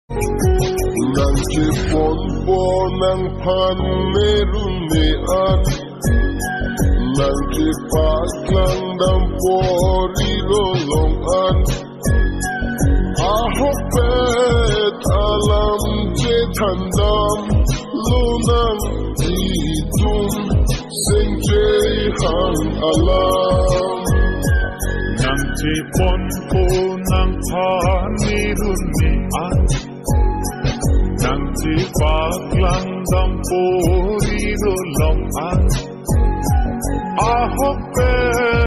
Nang chipon po ng panmerunean, nang chipaklang dampori lolongan. Ahopet alam chetandam lunang itun sengjehang alam. Nang chipon po ng panirunian, nang chipaklang dampori lolongan. Ahopet